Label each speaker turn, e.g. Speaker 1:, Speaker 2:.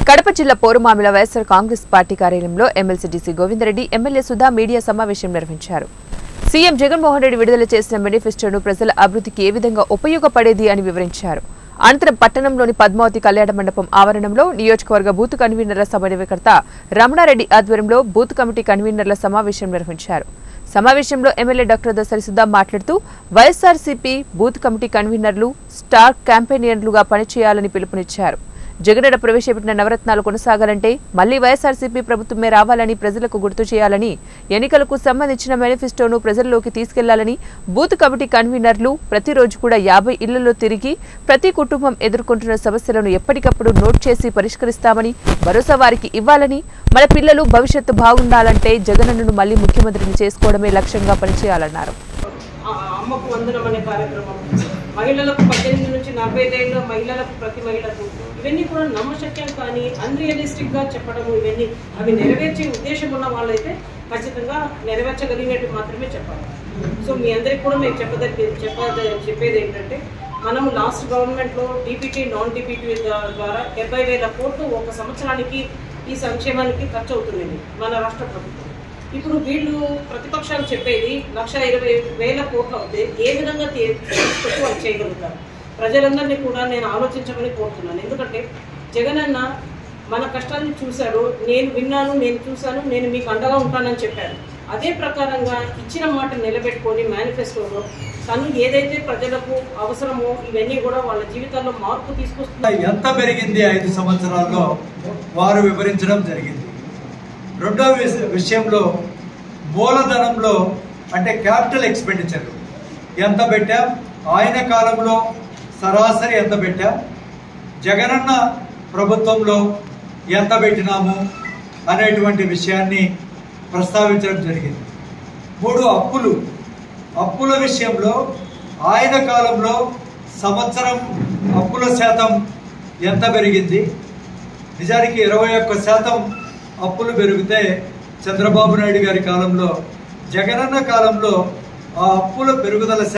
Speaker 1: కడప జిల్లా Porumamilla YSR Congress party కార్యాలయంలో MLC DC Govindareddy, MLA Sudha media సమావేశం నిర్వహించారు. సీఎం జగన్మోహన్ రెడ్డి విడుదల చేసిన మేనిఫెస్టోను ప్రజల అభివృద్ధికి ఏ విధంగా ఉపయోగపడేది అని వివరించారు. అనంతరం పట్టణంలోని పద్మావతి కళ్యాణ మండపం ఆవరణంలో నియోజకవర్గ బూత్ కన్వీనర్ల సమన్వయకర్త రమణారెడ్డి ఆధ్వర్యంలో బూత్ కమిటీ కన్వీనర్ల సమావేశం నిర్వహించారు. సమావేశంలో ఎమ్మెల్యే డాక్టర్ దసరి సుధా మాట్లాడుతూ వైఎస్ఆర్సీపీ బూత్ కమిటీ కన్వీనర్లు స్టార్ క్యాంపెయినర్లుగా పనిచేయాలని పిలుపునిచ్చారు. జగనన్న ప్రవేశపెట్టిన నవరత్నాలు కొనసాగాలంటే మళ్లీ వైఎస్ఆర్సీపీ ప్రభుత్వమే రావాలని ప్రజలకు గుర్తు చేయాలని, ఎన్నికలకు సంబంధించిన మేనిఫెస్టోను ప్రజల్లోకి తీసుకెళ్లాలని బూత్ కమిటీ కన్వీనర్లు ప్రతిరోజు కూడా 50 ఇళ్లలో తిరిగి ప్రతి కుటుంబం ఎదుర్కొంటున్న సమస్యలను ఎప్పటికప్పుడు నోట్ చేసి పరిష్కరిస్తామని భరోసా వారికి ఇవ్వాలని, మన పిల్లలు భవిష్యత్తు బాగుండాలంటే జగనన్నను మళ్లీ ముఖ్యమంత్రిని చేసుకోవడమే లక్ష్యంగా పనిచేయాలన్నారు.
Speaker 2: అమ్మకు వందనం అనే కార్యక్రమం, మహిళలకు 18 నుంచి 40 ఏళ్ళ మహిళలకు ప్రతి మహిళకు, ఇవన్నీ కూడా నమ్మశక్యం కానీ అన్రియలిస్టిక్ గా చెప్పడము, ఇవన్నీ అవి నెరవేర్చే ఉద్దేశం ఉన్న వాళ్ళైతే ఖచ్చితంగా నెరవేర్చగలిగినట్టు మాత్రమే చెప్పాలి. సో మీ అందరికి కూడా మేము చెప్పేది ఏంటంటే, మనము లాస్ట్ గవర్నమెంట్లో డీపీటీ నాన్ డీపీటీ ద్వారా 70,000 కోట్లు ఒక సంవత్సరానికి ఈ సంక్షేమానికి ఖర్చు అవుతుంది మన రాష్ట్ర ప్రభుత్వం. ఇప్పుడు వీళ్ళు ప్రతిపక్షాలు చెప్పేది 1,20,000 కోట్లు అవుతే ఏ విధంగా తీసుకొచ్చి వాళ్ళు చేయగలుగుతారు? ప్రజలందరినీ కూడా నేను ఆలోచించమని కోరుతున్నాను. ఎందుకంటే జగనన్న మన కష్టాన్ని చూశాడు, నేను విన్నాను, నేను చూశాను, నేను మీకు అండగా ఉంటానని చెప్పారు. అదే ప్రకారంగా ఇచ్చిన మాట నిలబెట్టుకొని మేనిఫెస్టోలో తను ఏదైతే ప్రజలకు అవసరమో ఇవన్నీ కూడా వాళ్ళ జీవితాల్లో మార్పు తీసుకొస్తుంది.
Speaker 3: ఎంత పెరిగింది 5 సంవత్సరాల్లో వారు వివరించడం జరిగింది. రెండో విషయంలో మూలధనంలో అంటే క్యాపిటల్ ఎక్స్పెండిచర్ ఎంత పెట్టాం, ఆయన కాలంలో సరాసరి ఎంత పెట్టాం, జగనన్న ప్రభుత్వంలో ఎంత పెట్టినాము అనేటువంటి విషయాన్ని ప్రస్తావించడం జరిగింది. 3 అప్పుల విషయంలో ఆయన కాలంలో సంవత్సరం అప్పుల శాతం ఎంత పెరిగింది? నిజానికి 21% అప్పులు పెరిగితే చంద్రబాబు నాయుడు గారి కాలంలో, జగనన్న కాలంలో ఆ అప్పుల పెరుగుదల